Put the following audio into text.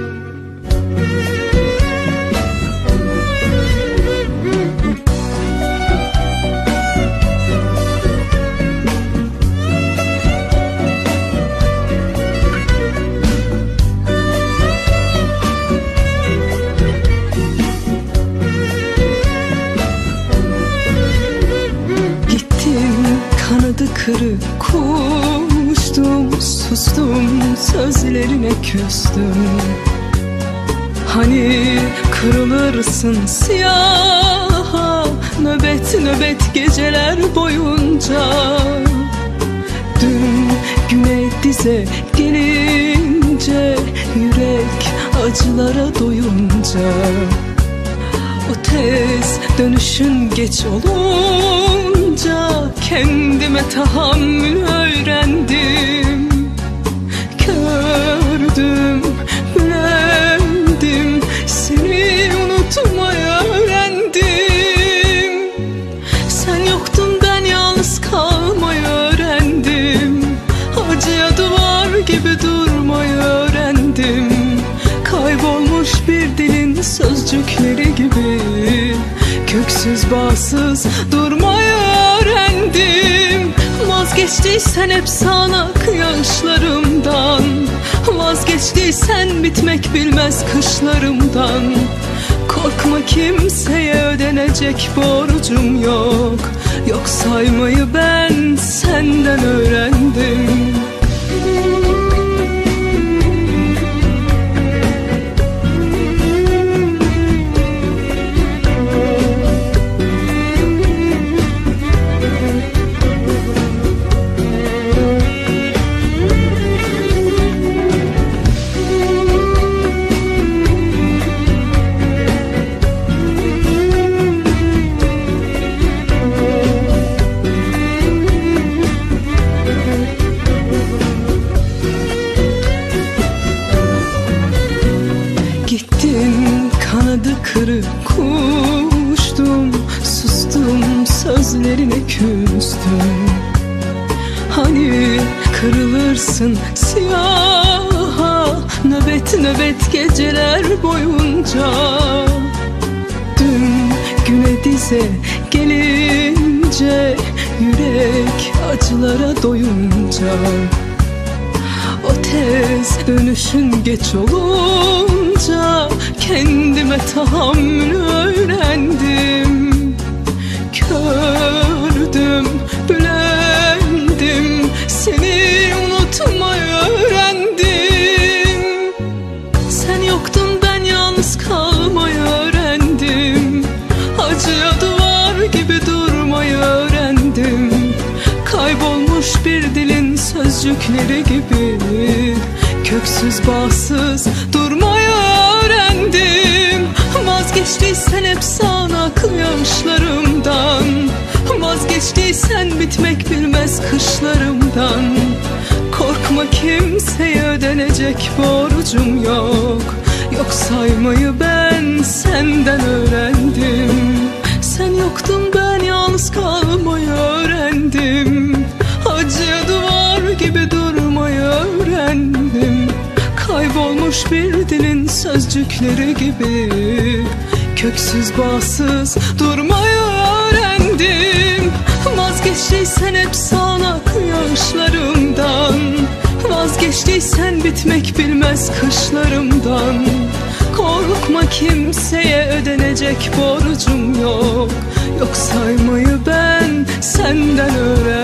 Kanadı kırık kuştum, sustum, sözlerine küstüm. Hani kırılırsın siyaha, nöbet nöbet geceler boyunca. Dün güne dize gelince, yürek acılara doyunca. O tez dönüşün geç olunca, kendime tahammül öğrendim. Gördüm, bilendim, seni unutmayı öğrendim. Sen yoktun, ben yalnız kalmayı öğrendim. Acıya duvar gibi durmayı öğrendim. Kaybolmuş bir dilin sözcükleri gibi, köksüz bağsız durmayı öğrendim. Vazgeçtiysen hep sağanak yağışlarımdan, vazgeçtiysen bitmek bilmez kışlarımdan. Korkma, kimseye ödenecek borcum yok. Yok saymayı ben senden öğrendim. Gittin, kanadı kırık kuştum, sustum, sözlerine küstüm. Hani kırılırsın siyaha, nöbet nöbet geceler boyunca. Dün güne dize gelince, yürek acılara doyunca. O tez dönüşün geç olunca, kendime tahammül öğrendim. Gördüm, bilendim, seni unutmayı öğrendim. Sen yoktun, ben yalnız kalmayı öğrendim. Acıya duvar gibi durmayı öğrendim. Kaybolmuş bir dilin sözcükleri gibi, köksüz bağsız durmayı öğrendim. Vazgeçtiysen hep sağanak yağışlarımdan, vazgeçtiysen bitmek bilmez kışlarımdan. Korkma, kimseye ödenecek borcum yok. Yok saymayı ben senden öğrendim. Sen yoktun, ben yalnız kalmayı öğrendim. Acıya duvar gibi durmayı öğrendim. Kaybolmuş bir dilin sözcükleri gibi, köksüz bağsız durmayı öğrendim. Vazgeçtiysen hep sağanak yağışlarımdan, vazgeçtiysen bitmek bilmez kışlarımdan. Korkma, kimseye ödenecek borcum yok. Yok saymayı ben senden öğrendim.